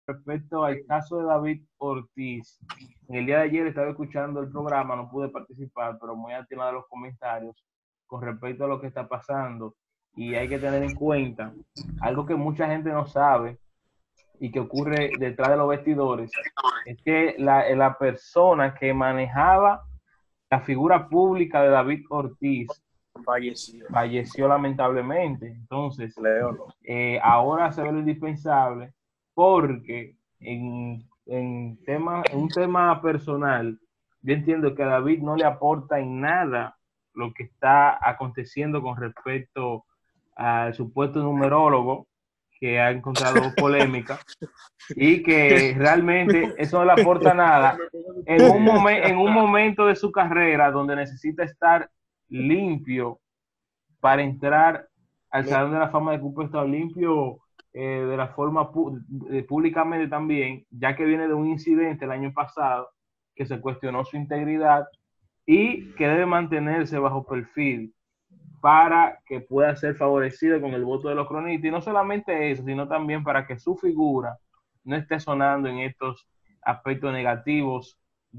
respecto al caso de David Ortiz, en el día de ayer estaba escuchando el programa, no pude participar, pero muy atinado a los comentarios con respecto a lo que está pasando. Y hay que tener en cuenta algo que mucha gente no sabe y que ocurre detrás de los vestidores, es que la persona que manejaba la figura pública de David Ortiz falleció lamentablemente. Entonces, ahora se ve lo indispensable porque en un tema personal, yo entiendo que a David no le aporta en nada lo que está aconteciendo con respecto al supuesto numerólogo que ha encontrado polémica y que realmente eso no le aporta nada en un momento de su carrera donde necesita estar limpio para entrar al Salón de la Fama de Cupo, estar limpio de la forma públicamente también, ya que viene de un incidente el año pasado que se cuestionó su integridad y que debe mantenerse bajo perfil para que pueda ser favorecido con el voto de los cronistas. Y no solamente eso, sino también para que su figura no esté sonando en estos aspectos negativos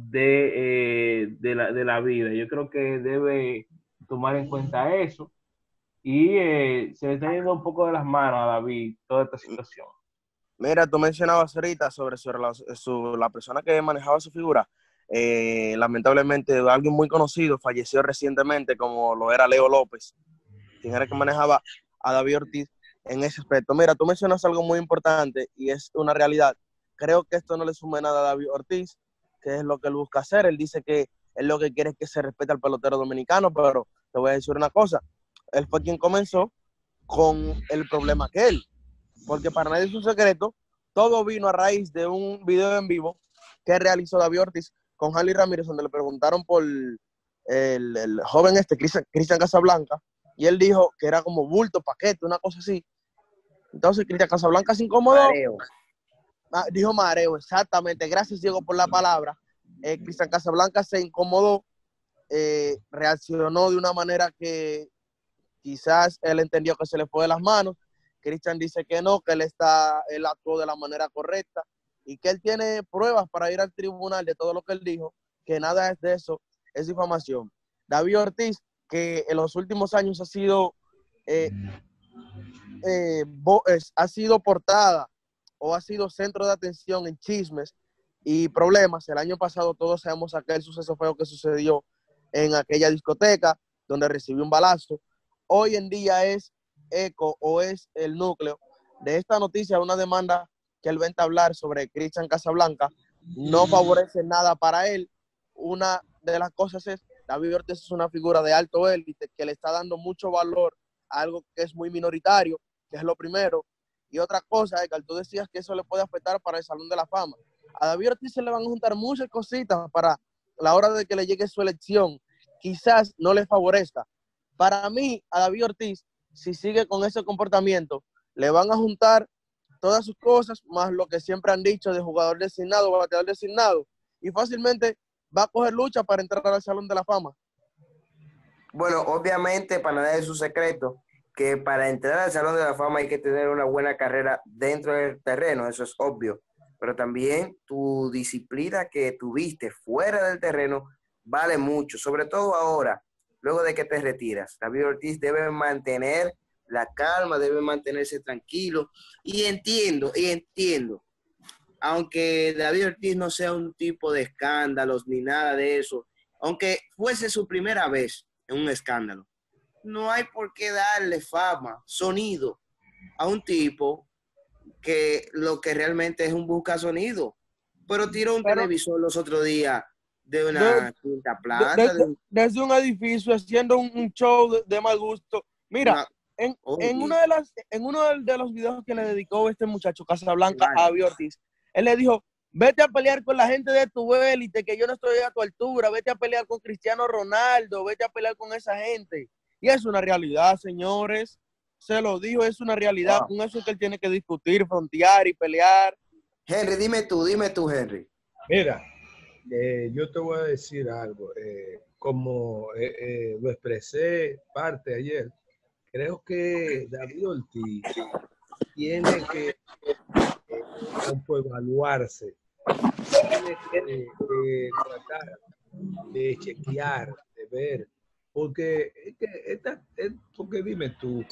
de la vida. Yo creo que debe tomar en cuenta eso y se le está yendo un poco de las manos a David toda esta situación. Mira, tú mencionabas ahorita sobre la persona que manejaba su figura. Lamentablemente, alguien muy conocido falleció recientemente, como lo era Leo López, quien era que manejaba a David Ortiz en ese aspecto. Mira, tú mencionas algo muy importante y es una realidad. Creo que esto no le suma nada a David Ortiz, que es lo que él busca hacer. Él dice que él lo que quiere es que se respete al pelotero dominicano, pero te voy a decir una cosa. Él fue quien comenzó con el problema que él, porque para nadie es un secreto, todo vino a raíz de un video en vivo que realizó David Ortiz con Harley Ramírez, donde le preguntaron por el joven Cristian Casablanca, y él dijo que era como bulto, paquete, una cosa así. Entonces Cristian Casablanca se incomodó. Mareo. Dijo mareo, exactamente. Gracias, Diego, por la palabra. Cristian Casablanca se incomodó, reaccionó de una manera que quizás él entendió que se le fue de las manos. Cristian dice que no, que él actuó de la manera correcta y que él tiene pruebas para ir al tribunal de todo lo que él dijo, que nada es de eso, es difamación. David Ortiz, que en los últimos años ha sido portada o ha sido centro de atención en chismes y problemas. El año pasado todos sabemos aquel suceso feo que sucedió en aquella discoteca donde recibió un balazo. Hoy en día es eco o es el núcleo de esta noticia, una demanda que él va a entablar sobre Cristian Casablanca. No favorece nada para él. Una de las cosas es, David Ortiz es una figura de alto élite que le está dando mucho valor a algo que es muy minoritario, que es lo primero. Y otra cosa, Edgar, tú decías que eso le puede afectar para el Salón de la Fama. A David Ortiz se le van a juntar muchas cositas para la hora de que le llegue su elección. Quizás no le favorezca. Para mí, a David Ortiz, si sigue con ese comportamiento, le van a juntar todas sus cosas, más lo que siempre han dicho de jugador designado, bateador designado, y fácilmente va a coger lucha para entrar al Salón de la Fama. Bueno, obviamente, para nada es un secreto que para entrar al Salón de la Fama hay que tener una buena carrera dentro del terreno, eso es obvio, pero también tu disciplina que tuviste fuera del terreno vale mucho, sobre todo ahora, luego de que te retiras. David Ortiz debe mantener la calma, debe mantenerse tranquilo, y entiendo, aunque David Ortiz no sea un tipo de escándalos ni nada de eso, aunque fuese su primera vez en un escándalo, no hay por qué darle fama, sonido a un tipo que lo que realmente es un buscasonido. Pero tiró un televisor los otros días de una quinta planta. Desde un edificio haciendo un show de mal gusto. Mira, en uno de los videos que le dedicó este muchacho Casablanca a David Ortiz, él le dijo, vete a pelear con la gente de tu élite, que yo no estoy a tu altura, vete a pelear con Cristiano Ronaldo, vete a pelear con esa gente. Y es una realidad, señores. Se lo dijo, es una realidad. Con eso es que él tiene que discutir, frontear y pelear. Henry, dime tú, Henry. Mira, yo te voy a decir algo. Como lo expresé parte ayer, creo que David Ortiz tiene que autoevaluarse, tiene que tratar de chequear, de ver, porque es que porque dime tú,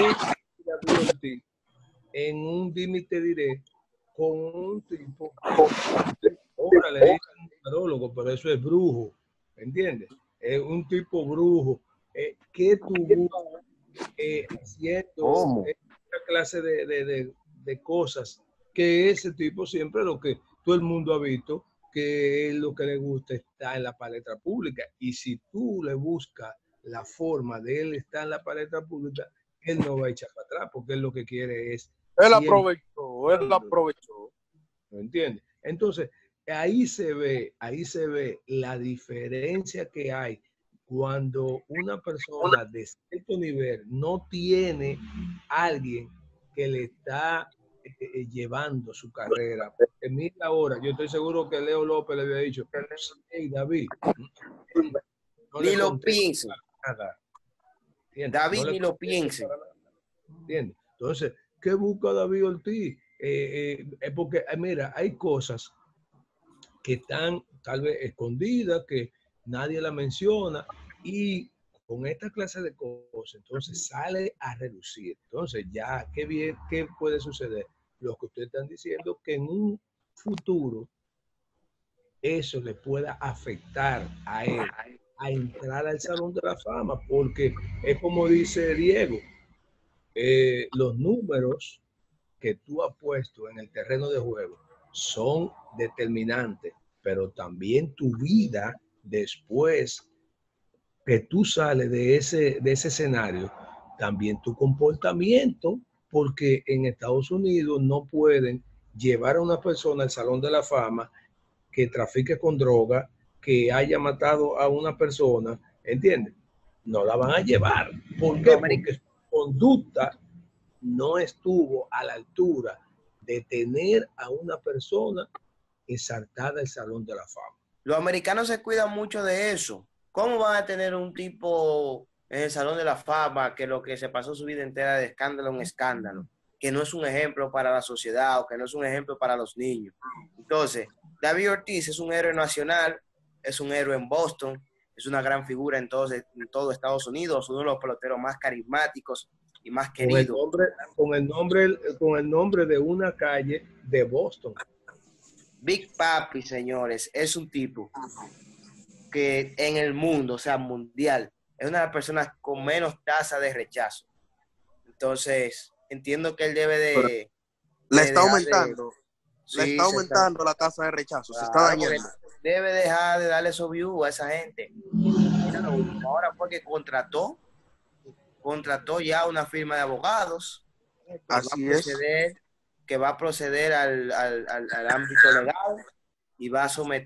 en un dime y te diré con un tipo, ahora le dicen numerólogo, pero eso es brujo, ¿entiendes? Es un tipo brujo. ¿Qué tú buscas haciendo esta clase de cosas? Que ese tipo siempre lo que todo el mundo ha visto, que es lo que le gusta está en la palestra pública. Y si tú le buscas la forma de él estar en la palestra pública, él no va a echar para atrás, porque él lo que quiere es... Él aprovechó. ¿No entiendes? Entonces, ahí se ve la diferencia que hay cuando una persona de cierto nivel no tiene alguien que le está llevando su carrera. Porque mira ahora, yo estoy seguro que Leo López le había dicho, hey David, no ni lo piense. Nada. David, ni lo piense. ¿Entiendes? Entonces, ¿qué busca David Ortiz? Porque, mira, hay cosas que están tal vez escondidas, que nadie la menciona, y con esta clase de cosas, entonces sale a reducir. Entonces, ya, ¿qué puede suceder? Lo que ustedes están diciendo, que en un futuro eso le pueda afectar a él a entrar al Salón de la Fama, porque es como dice Diego, los números que tú has puesto en el terreno de juego son determinantes, pero también tu vida después que tú sales de ese escenario, también tu comportamiento, porque en Estados Unidos no pueden llevar a una persona al Salón de la Fama que trafique con droga, que haya matado a una persona, ¿entiendes? No la van a llevar. ¿Por qué? Porque su conducta no estuvo a la altura de tener a una persona exaltada al Salón de la Fama. Los americanos se cuidan mucho de eso. ¿Cómo van a tener un tipo en el Salón de la Fama que lo que se pasó su vida entera de escándalo en escándalo, que no es un ejemplo para la sociedad o que no es un ejemplo para los niños? Entonces, David Ortiz es un héroe nacional, es un héroe en Boston, es una gran figura en todo Estados Unidos, uno de los peloteros más carismáticos y más queridos. Con el nombre de una calle de Boston. Big Papi, señores, es un tipo que en el mundo, o sea, mundial, es una de las personas con menos tasa de rechazo. Entonces, entiendo que él debe de... Le está aumentando. Le está aumentando la tasa de rechazo. Se está dañando. Debe dejar de darle esos views a esa gente. Ahora fue que contrató ya una firma de abogados. Así es. Que va a proceder al ámbito legal y va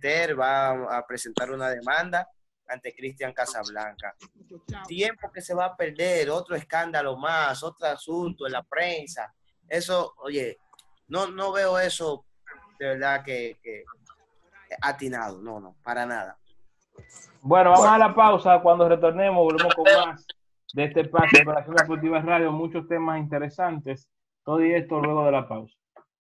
a presentar una demanda ante Cristian Casablanca. Tiempo que se va a perder, otro escándalo más, otro asunto en la prensa. Eso, oye, no veo eso de verdad que atinado, no, para nada. Bueno, vamos a la pausa. Cuando retornemos, volvemos con más de este espacio de Operación Deportiva Radio, muchos temas interesantes. Todo esto luego de la pausa.